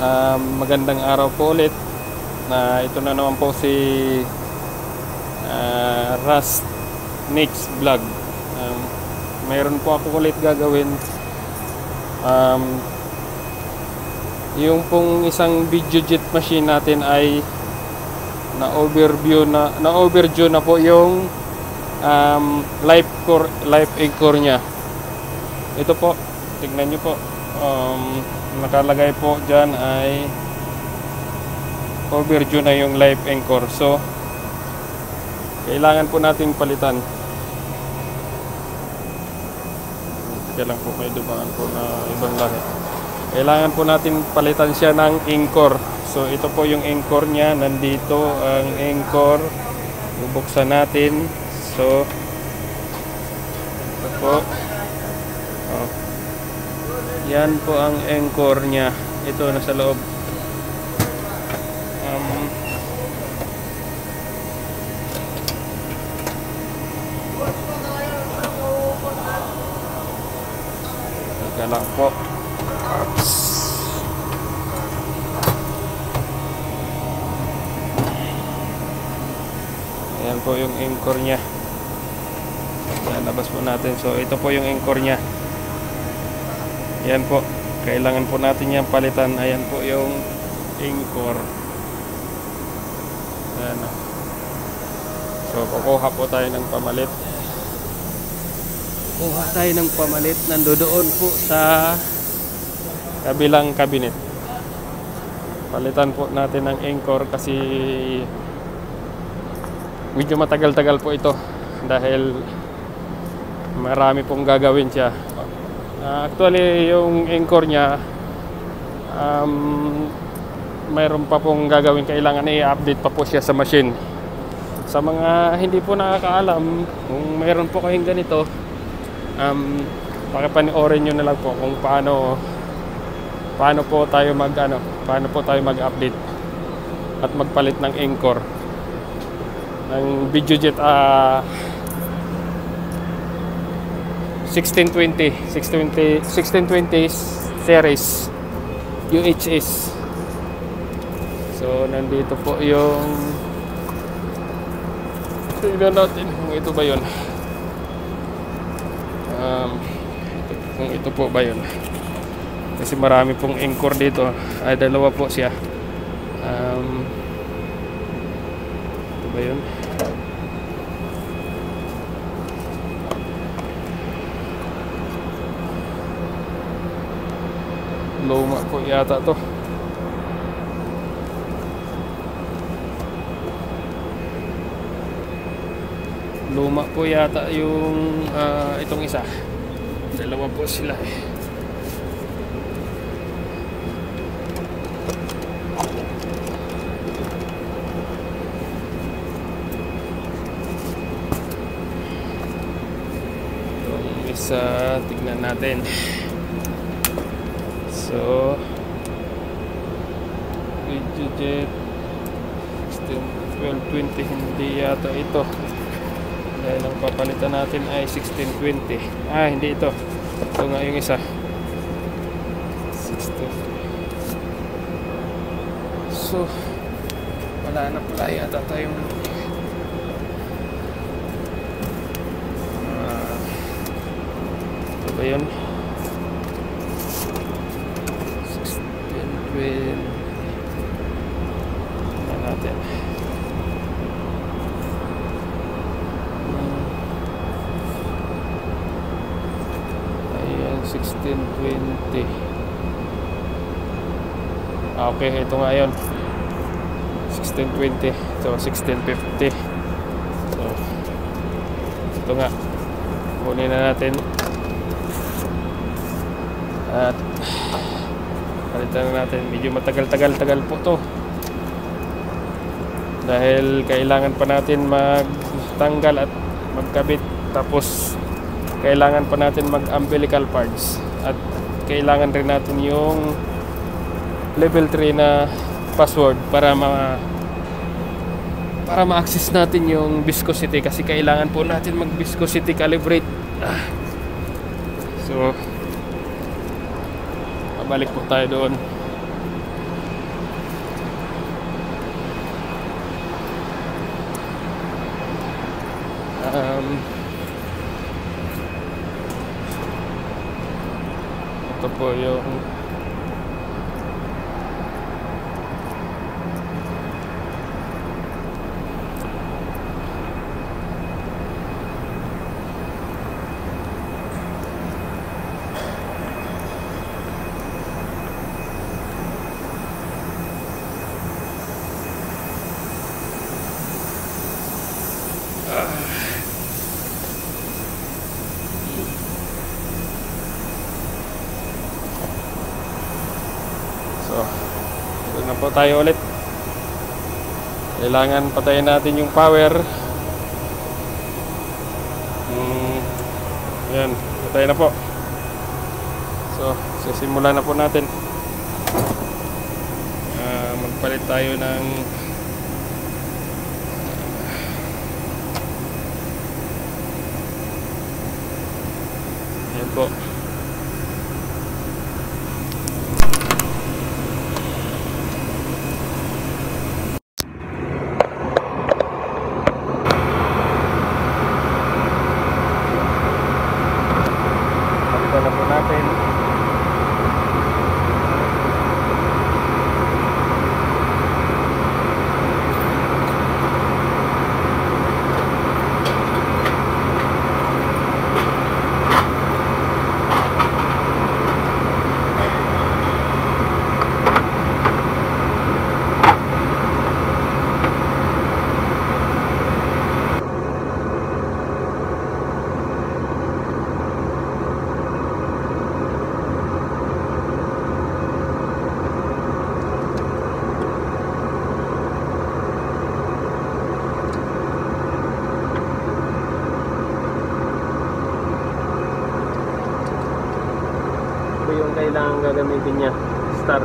Magandang araw po ulit. Ito na naman po si Rust Next Vlog. Mayroon po ako ulit gagawin. Yung pong isang video jet machine natin ay na-overdue na po yung life anchor nya. Ito po, tignan nyo po. Nakalagay po dyan ay overdue na yung life anchor, so kailangan po nating palitan. Kailangan po, may dumaan po na ibang lahi. Kailangan po natin palitan siya ng anchor. So ito po yung anchor nya, nandito ang anchor. Bubuksan natin. So ito po, yan po ang anchor nya. Ito nasa loob. Teka lang po. Ayan po yung anchor nya. Lalabas po natin. So ito po yung anchor nya. Ayan po, kailangan po natin yan palitan. Ayan po yung anchor. Ayan. So kukuha po tayo ng pamalit. Kuha tayo ng pamalit. Nandoon po sa kabilang cabinet. Palitan po natin ng anchor kasi medyo matagal-tagal po ito dahil marami pong gagawin siya. Actually yung anchor nya mayroon pa pong gagawin, kailangan i-update pa po siya sa machine. Sa mga hindi po nakakaalam, kung mayroon po kayong ganito, pakipanoorin nyo na lang po kung paano po tayo mag-update at magpalit ng anchor ng VideoJet 1620 series UHS. So nandito po yung, tignan natin kung ito ba yun, kung ito po ba yun, kasi marami pong anchor dito. Ay, dalawa po siya. Ito ba yun? Luma po yata to. Luma po yata yung itong isa. Dalawa po sila eh. Itong isa, tignan natin. So VideoJet 1220 hindi yata ito, dahil ang papalitan natin ay 1620. Hindi ito. Ito nga yung isa, 620. So wala na pala yata tayong ito ba yun? 1620 na natin. Ayan, 1620. Okay, ito nga yun, 1620. Ito 1650. So ito nga, kunin na natin at palitan na natin. Medyo matagal-tagal po to dahil kailangan pa natin magtanggal at magkabit, tapos kailangan pa natin mag-umbilical parts, at kailangan rin natin yung level 3 na password para ma-access natin yung viscosity, kasi kailangan po natin mag-viscosity calibrate. So balik po tayo doon. ito po yung doon na po tayo ulit. Kailangan patayin natin yung power. Yan, patay na po. So, sisimulan na po natin. Magpalit tayo ng yan po. Palitan na po natin. Yung kailangan gagamitin niya, start.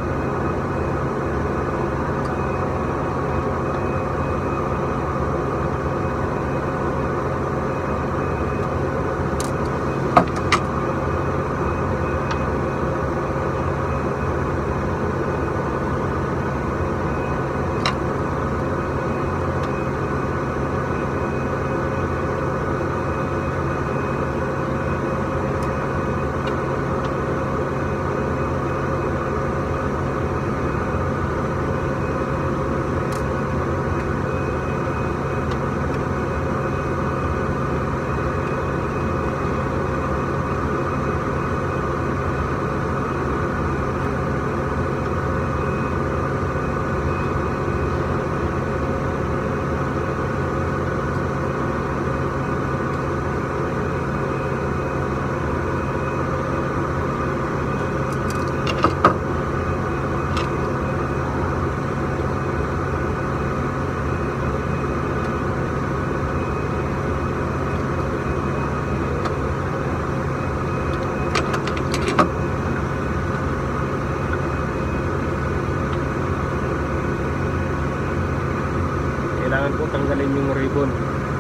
Kailangan po tanggalin yung ribbon.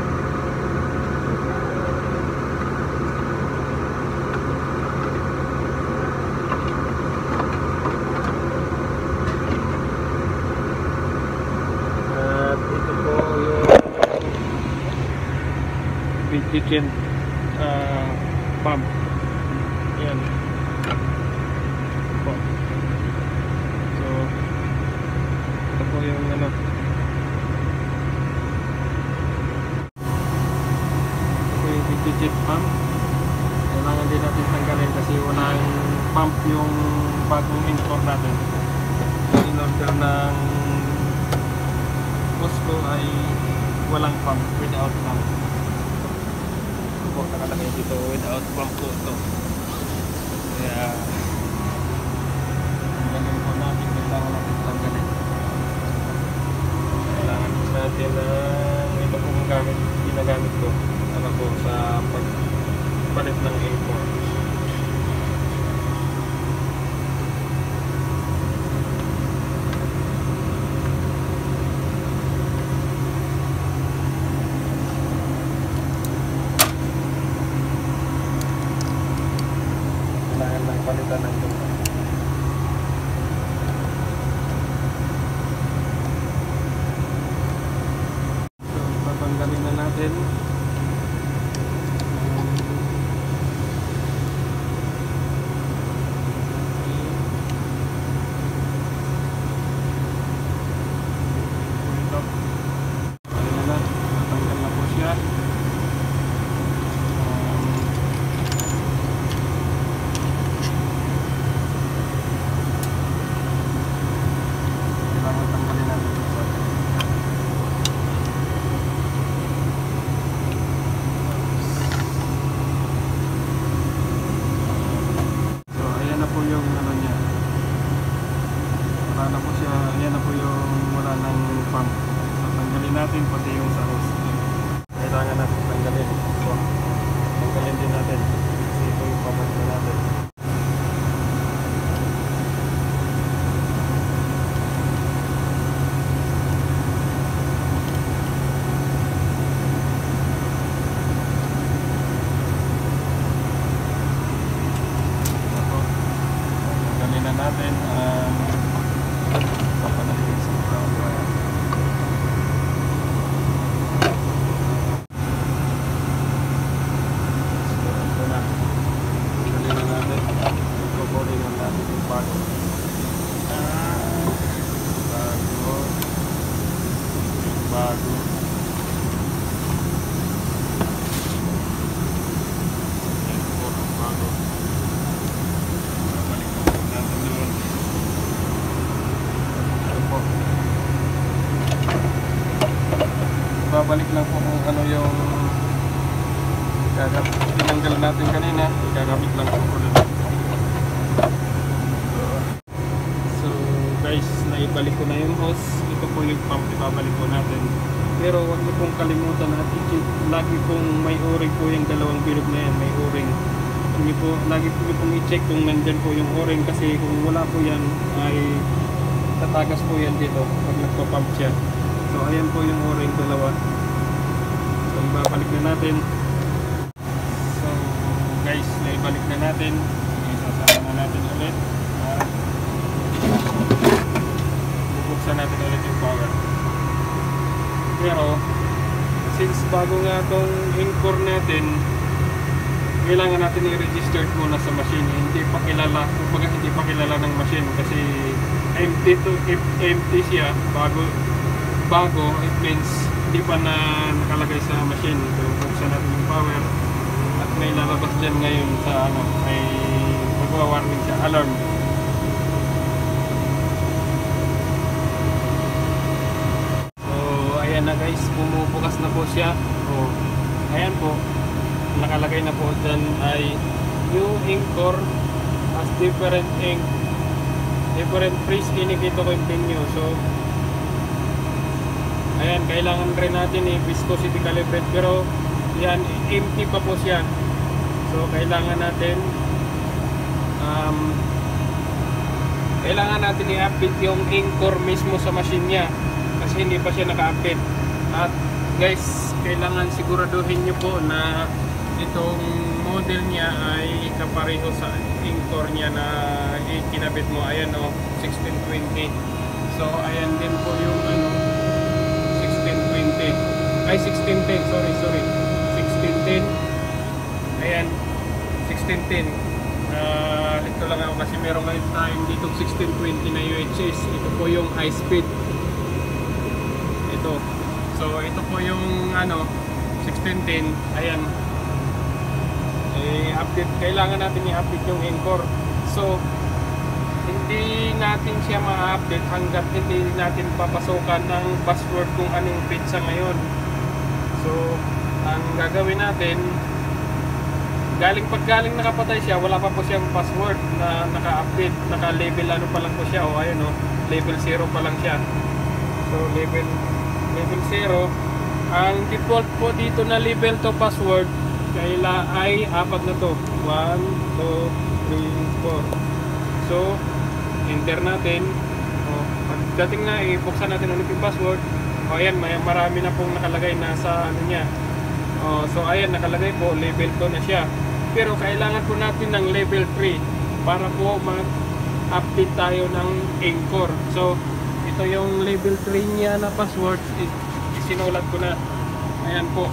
At ito po yung kitchen pump. Yan po. So ito po yung ano, digit pump. Kailangan din natin tanggalin kasi walang pump yung bagong import natin. In order ng Costco ay walang pump, without pump. Ito po nakalagay dito, without pump po ito. Kaya tanggalin po natin, kailangan natin tanggalin. Kailangan natin ito pong gamit, ginagamit ko ano po sa pagpalit ng import. Kailangan lang palitan wala na po siya, yan na po yung wala ng pump. So, tanggalin natin pati yung sa hose. Kailangan natin tanggalin. So, tanggalin din natin. Kasi ito yung pump na natin. Natin papanahin sa ground wire. So ito na, tanggalin na natin, kukunin na natin yung bago, yung bago. Babalik lang po kung ano yung tinanggal natin kanina, gagamit lang po ulit. So guys, naibalik ko na yung hose. Ito po yung pump, ibabalik ko natin. Pero huwag niyo pong kalimutan at i-check. Lagi pong may o-ring po yung dalawang bilog na yan, may o-ring. Lagi po pong i-check kung nandyan po yung o-ring, kasi kung wala po yan ay tatagas po yan dito pag nagpa-pump siya. So ayan po yung o-ring dalawa. So ibabalik na natin. So guys, naibalik na natin. Isasama na natin ulit. Bubuksan natin ulit yung power. Pero since bago nga itong Encore natin, kailangan natin i-register muna sa machine. Hindi pa kilala, kumbaga hindi pa kilala ng machine kasi empty siya. Bago, it means hindi pa na nakalagay sa machine. So buksan natin yung power at may lalabas dyan ngayon sa ano, may magwa-warning siya, alarm. So ayan na guys, bumubukas na po siya. So ayan po, nakalagay na po dyan ay new Encore has different ink, different freeze indicator continue. So ayan, kailangan rin natin viscosity calibrate, pero yan, empty pa po siya. So kailangan natin i-update yung Encore mismo sa machine niya kasi hindi pa siya naka-update. At guys, kailangan siguraduhin nyo po na itong model niya ay kapareho sa Encore niya na ikinabit mo. Ayan o, 1620. So ayan din po yung ano, 1620 ay 1610, sorry 1610. Ayan, 1610. Ito lang ako kasi meron ngayon time dito 1620 na UHS. Ito po yung high speed. Ito. So ito po yung ano 1610. Ayan, update, kailangan natin i-update yung Encore. So hindi natin siya ma-update hanggat hindi natin papasukan ng password kung anong pizza ngayon. So ang gagawin natin, pag galing nakapatay siya, wala pa po siyang password na naka-update, naka-label ano pa lang po siya. O ayun o, level 0 pa lang siya. So level 0. Ang default po dito na level to password ay apat na to, 1, 2, 3, 4. So enter natin. Pagdating na, ibuksan natin ulit yung password. O ayan, marami na pong nakalagay na sa ano niya. So ayan, nakalagay po, level 2 na siya. Pero kailangan po natin ng level 3 para po mag-update tayo ng Encore. So ito yung level 3 niya na password, isinulat ko na. Ayan po.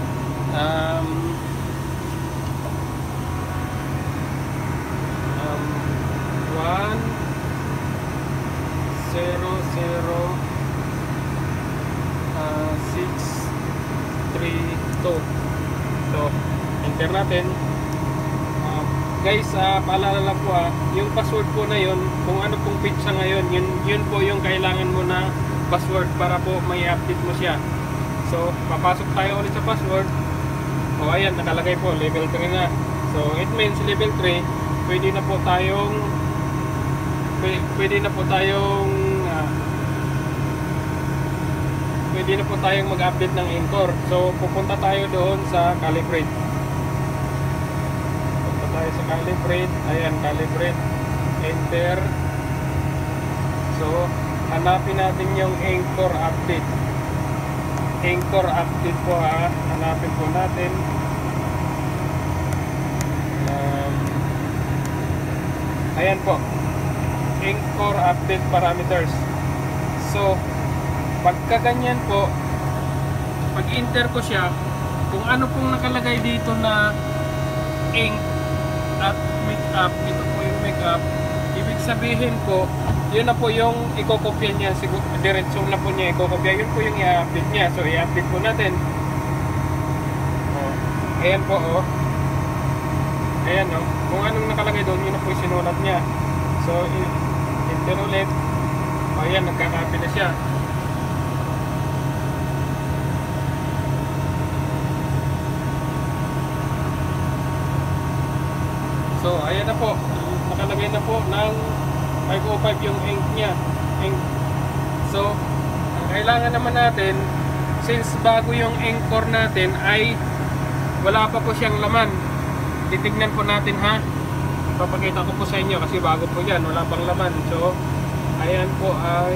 632. So enter natin. Guys, paalala lang po yung password po na yun, kung ano pong pizza ngayon, yun po yung kailangan mo na password para po may update mo siya. So papasok tayo ulit sa password. O ayan, nakalagay po level 3 na. So it means level 3, pwede na po tayong pwede na po tayong mag-update ng Encore. So pupunta tayo doon sa calibrate. Punta tayo sa calibrate. Ayan, calibrate. Enter. So hanapin natin yung Encore update. Encore update po ha. Hanapin po natin. Ayan po. Encore update parameters. So pagka ganyan po, pag enter ko siya, kung ano pong nakalagay dito na ink at make up, ito po yung make up, ibig sabihin po, yun na po yung ikokopya niya, diretso na po niya ikokopya, yun po yung i-update niya. So i-update po natin. Ayan po oh. Ayan oh. Kung anong nakalagay doon, yun na po yung sinulat niya. So enter ulit. Ayan, nagkakopy na siya. So ayan na po, nakalagay na po ng 505 yung ink niya. So ang kailangan naman natin, since bago yung Encore natin ay wala pa po siyang laman, titignan po natin ha. Papakita ko po sa inyo kasi bago po yan, wala pang laman. So ayan po ay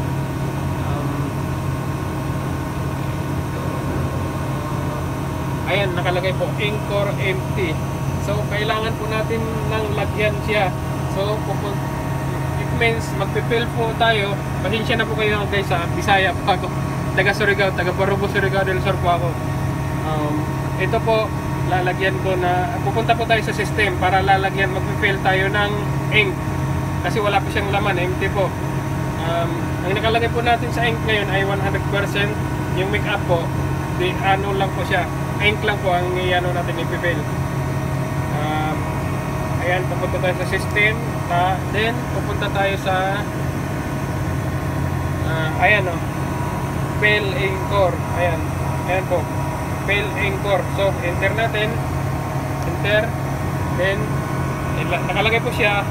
ayan, nakalagay po Encore empty. So kailangan po natin ng lagyan siya. So it means magpipill po tayo. Pasensya na po kayo guys sa Bisaya po ako. Taga Surigao, taga Parubo, Surigao del Sur po ako. Ito po lalagyan ko na, pupunta po tayo sa system para lalagyan, magpipill tayo ng ink. Kasi wala po siyang laman, empty po. Ang nakalagay po natin sa ink ngayon ay 100%. Yung make up po, ano lang po siya, ink lang po ang i-ano natin ipipill. Ayan, pupunta tayo sa system. Then pupunta tayo sa ayan o, Fill Encore. Ayan, ayan po, Fill Encore. So enter natin. Enter. Then nakalagay po siya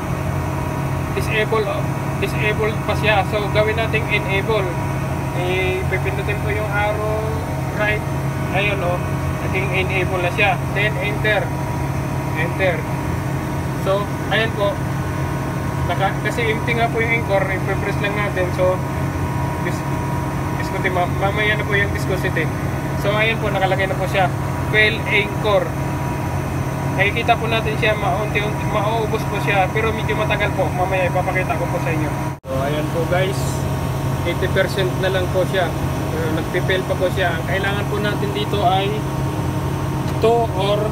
disable pa siya. So gawin natin enable. Pipindutin po yung arrow right. Ayun o, naging enable na siya. Then enter. Enter. So ayan po, kasi empty nga po yung Encore, i-press lang natin. So viscosity, mamaya na po yung viscosity. So ayan po, nakalagay na po siya, Fill Encore. Nakikita po natin siya, maunti-unti mauubos po siya, pero medyo matagal po. Mamaya ipapakita ko po sa inyo. So ayan po guys, 80% na lang po siya. Nagpipill pa po siya. Ang kailangan po natin dito ay 2 or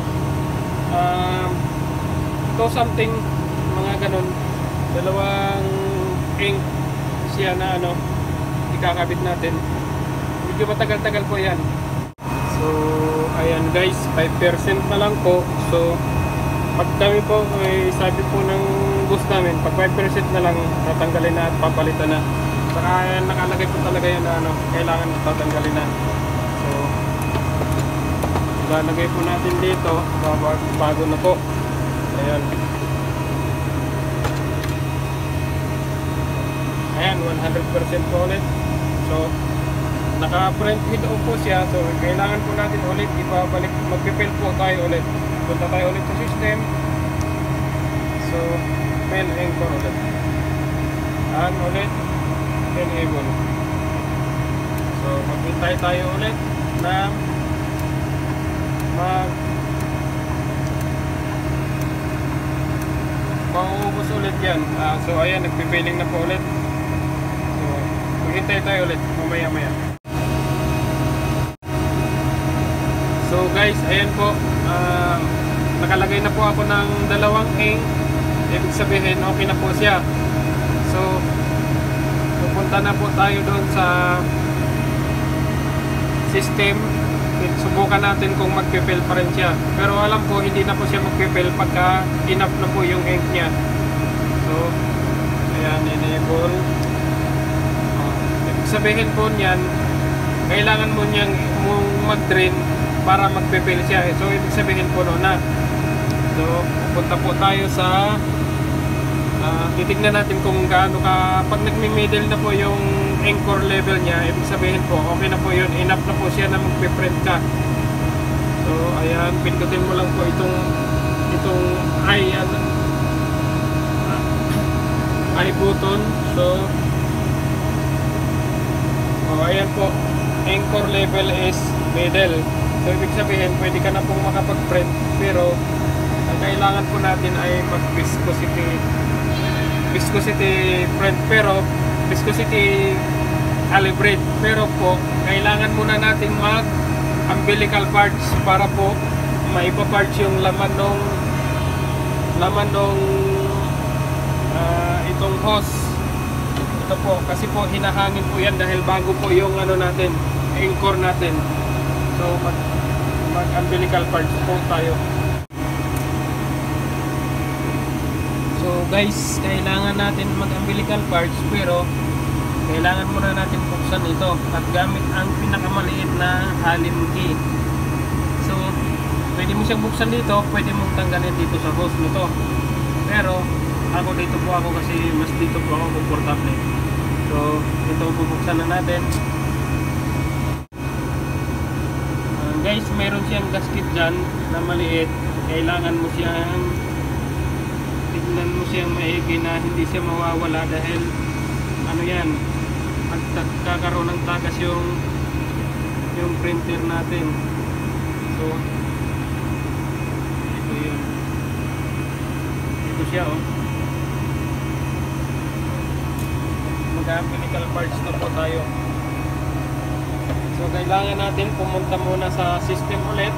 2 something, mga ganun, dalawang ink siya na ano, ikakabit natin. Medyo matagal-tagal po yan. So ayan guys, 5% na lang po. So pag kami po sabi po ng boss namin, pag 5% na lang tatanggalin na at papalitan na. Saka nakalagay po talaga yan na ano, kailangan tatanggalin na. So lalagay po natin dito, bago na po. Ayan. Ayan, 100% po ulit. So naka-print video po siya. So kailangan po natin ulit ibabalik, magpipill po tayo ulit. Punta tayo ulit sa system. So fill Encore ulit. And ulit enable. So maghintay tayo ulit na mauubos ulit yan. So ayan, nagpipilling na po ulit. So maghintay tayo ulit mamaya-maya. So guys, ayan po, nakalagay na po ako ng dalawang ink. Ibig sabihin okay na po siya. So pupunta na po tayo doon sa system. Subukan natin kung magpipill pa rin siya. Pero alam ko hindi na po siya magpipill pagka enough na po yung ink niya. So ayan, enable. Ibig sabihin po niyan, kailangan mo niyang mag-drain para magpipill siya. So ibig sabihin po na. So pupunta po tayo sa titignan natin kung gaano ka, pag nagmi-middle na po yung anchor level niya, ibig sabihin po, okay na po yun. Enough na po siya na magpiprint ka. So, ayan, pindutin mo lang po itong I button. So, ayan po, anchor level is middle. So, ibig sabihin, pwede ka na pong makapag-print, pero ang kailangan po natin ay viscosity print, pero viscosity calibrate. Pero po, kailangan muna natin umbilical parts para po maipa-parts yung laman nung itong hose. Ito po, kasi po hinahangin po yan dahil bago po yung natin, anchor natin. So mag umbilical parts po tayo. So guys, kailangan natin mag umbilical parts, pero kailangan muna natin buksan ito at gamit ang pinakamaliit na Allen key. So pwede mo siyang buksan dito, pwede mong tanggalin dito sa hose nito. Pero ako dito po ako kasi mas dito po ako komportable. So ito bubuksan na natin. Guys, meron siyang gasket dyan na maliit. Kailangan mo siyang tignan mo siyang maigi na hindi siya mawawala dahil yan, magkakaroon ng tagas yung printer natin. So ito yun, ito siya mag-umbilical parts na po tayo. So kailangan natin pumunta muna sa system ulit.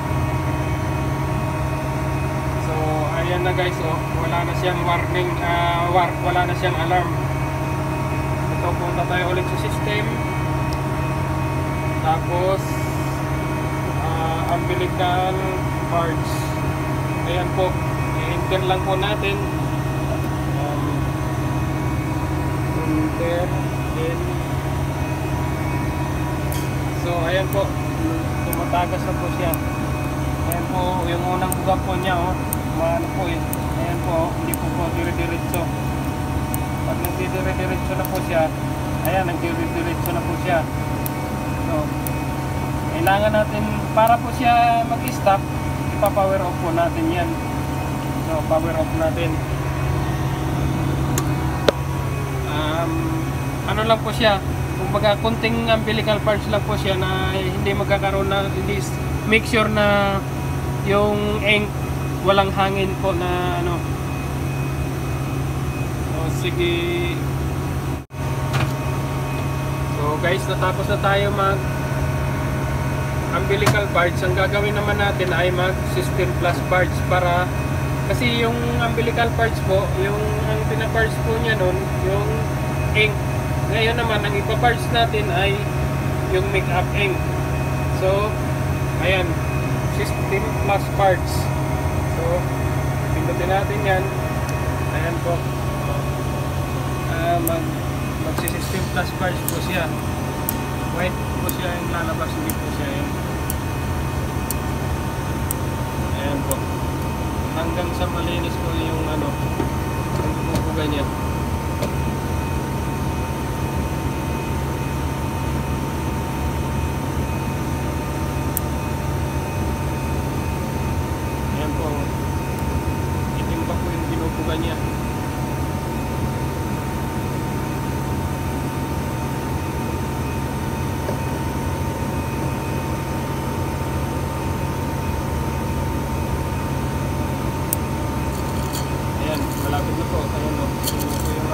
So ayan na guys, wala na siyang warning, wala na siyang alarm. Ito, punta tayo ulit sa system. Tapos umbilical parts. Ayan po, i-enter lang po natin. Enter in. So ayan po, tumatagas na po siya. Ayan po, yung unang buga po niya, maano po ayan po, hindi po dire-diretso. Pag nagdidire-diretso na po siya, ayan, nagdidire-diretso na po siya. So kailangan natin, para po siya mag-stop, ipa-power off po natin yan. So power off natin. Ano lang po siya, kumbaga kunting umbilical parts lang po siya na hindi magkakaroon na, hindi, make sure na yung ink walang hangin po na sige. So guys, natapos na tayo mag umbilical parts. Ang gagawin naman natin ay mag system plus parts, para kasi yung umbilical parts po, yung ang pinaparts po niya nun, yung ink. Ngayon naman, ang ipaparts natin ay yung make-up ink. So, ayan, system plus parts. So, pindutin natin yan. Ayan po. Mag-system plus parts po siya. White po siya yung lalabas, hindi po siya yun. Ayan po. Hanggang sa malinis po yung yung po ganyan. Niya. Ayan, malapit na po. Ayan o. Ito po yung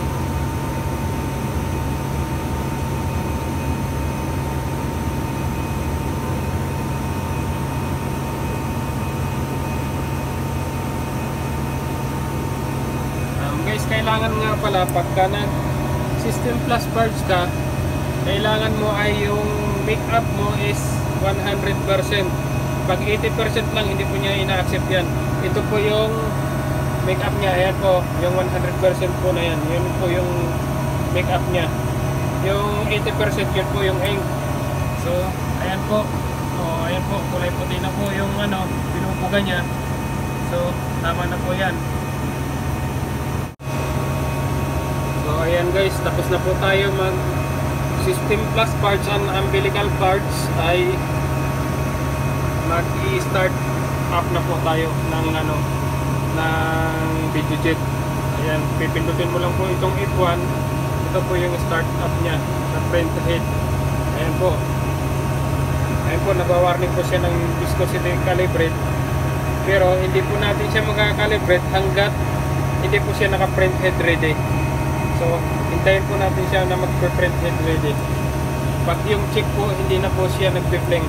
guys, kailangan nga pala pagka nag system plus parts ka, kailangan mo ay yung make-up mo is 100%. Pag 80% lang, hindi po niya ina-accept yan. Ito po yung make-up niya. Ayan po, yung 100% po na yan. Yun po yung make-up niya. Yung 80% yun po yung ink. So ayan po. Ayan po, kulay puti na po yung pinupuga niya. So tama na po yan. So ayan guys, tapos na po tayo mag system plus parts and umbilical parts. Ay mag-i-start up na po tayo ng ng video jet. Ayan, pipindutin mo lang po itong F1. Ito po yung start up nya sa front head. Ayan po, nagwa-warning po siya ng viscosity calibrate, pero hindi po natin siya magka-calibrate hanggat hindi po siya naka-print head ready. So hintayin po natin siya na mag-print head ready. Pag yung check po, hindi na po siya nagpi-fling.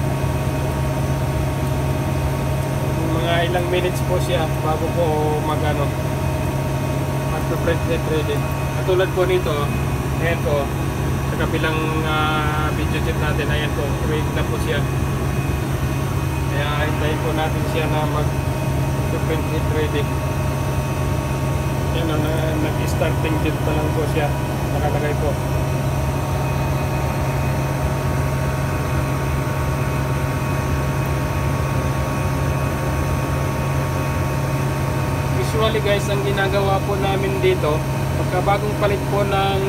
Mga ilang minutes po siya bago po mag-print head ready. Katulad po nito, ayan po, sa kabilang video jet natin, ayan po, wait na po siya. Kaya hintayin po natin siya na mag-print head ready. Ayan, nag-starting jet pa lang po siya, nakalagay po. Usually guys, ang ginagawa po namin dito, pagkabagong palit po ng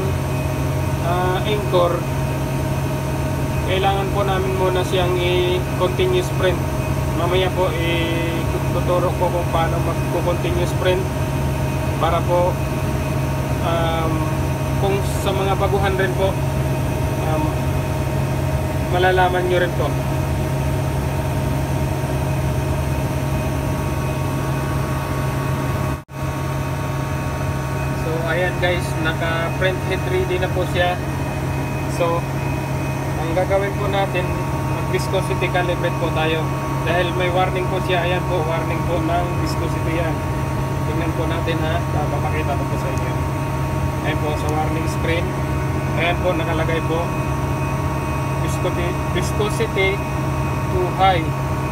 anchor, kailangan po namin muna siyang i-continuous print. Mamaya po tuturo ko kung paano mag-continuous print para po kung sa mga baguhan rin po, malalaman nyo rin po. So ayan guys, naka-print head ready na po siya. So ang gagawin po natin, mag-viscosity calibrate po tayo. Dahil may warning po siya, ayan po, warning po ng viscosity yan. Tingnan po natin ha, papakita ko po sa inyo. Ayan po sa warning screen. Ayan po, nakalagay po viscosity too high.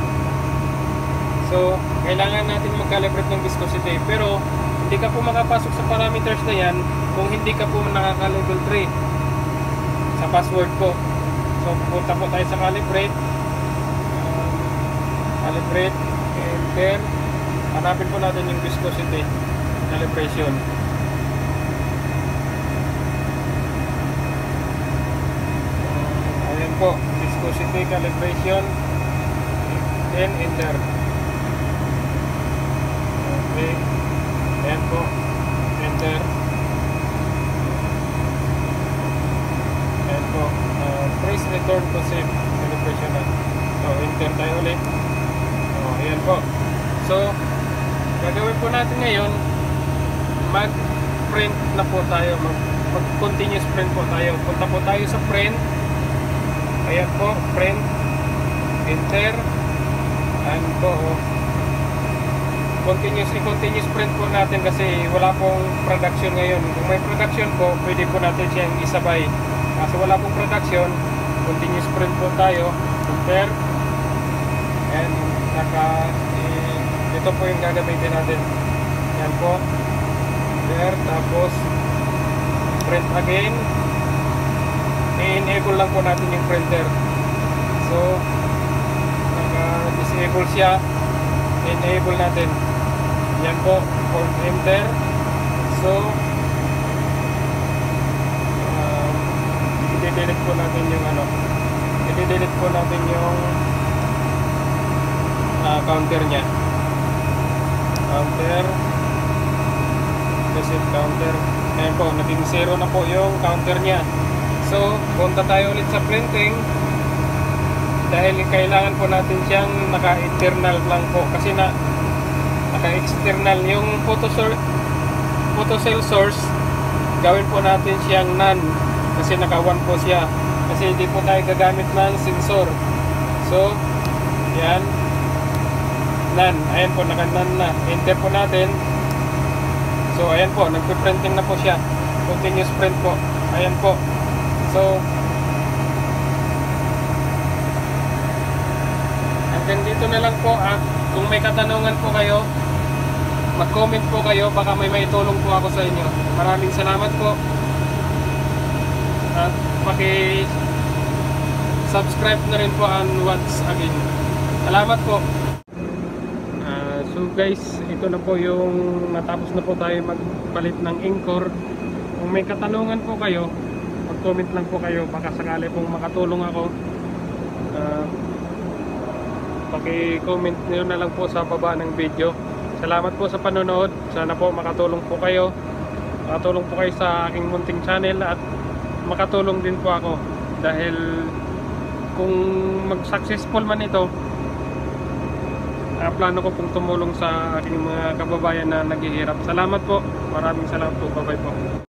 So kailangan natin mag-calibrate ng viscosity, pero hindi ka po makapasok sa parameters na yan kung hindi ka po nakaka-level 3 sa password po. So pupunta po tayo sa calibrate, enter, hanapin po natin yung viscosity calibration. Ayan po, viscosity calibration, then enter. Okay, ayan po, enter. Ayan po, press return to save calibration na. So enter tayo ulit. Ayan po. So gagawin po natin ngayon, mag-print na po tayo, mag-continuous print po tayo. Punta po tayo sa print. Ayan po, print, enter. Ayan po, continuous print po natin kasi wala pong production ngayon. Kung may production po, pwede po natin siyang isabay. Kasi wala pong production, continuous print po tayo. Enter. And ito po yung gagamitin natin. Yan po. There, tapos print again. I-enable lang po natin yung printer. So naka-disable siya. Enable natin. Yan po, enter. So i-delete po natin yung i-delete po natin yung counter nya. Counter, reset counter. Ayan po, naging 0 na po yung counter nya. So punta tayo ulit sa printing, dahil kailangan po natin siyang naka-internal lang po, kasi naka-external yung photocell source. Gawin po natin siyang none, kasi naka-1 po siya, kasi hindi po tayo gagamit ng sensor. So yan, none. Ayan po, naka-none na. Enter po natin. So ayan po, nagpe-printing na po siya. Continuous print po. Ayan po. So hanggang dito na lang po. Kung may katanungan po kayo, mag-comment po kayo, baka may maitulong po ako sa inyo. Maraming salamat po. At paki-subscribe na rin po and once again. Salamat po. So guys, ito na po yung natapos na po tayo magpalit ng anchor. Kung Kung may katanungan po kayo, mag-comment lang po kayo, baka sakali pong makatulong ako. Paki-comment niyo na lang po sa baba ng video. Salamat po sa panonood. Sana po makatulong po kayo. Makatulong po kayo sa aking munting channel at makatulong din po ako. Dahil kung mag-successful man ito, plano ko pong tumulong sa aking mga kababayan na naghihirap. Salamat po. Maraming salamat po. Bye-bye po.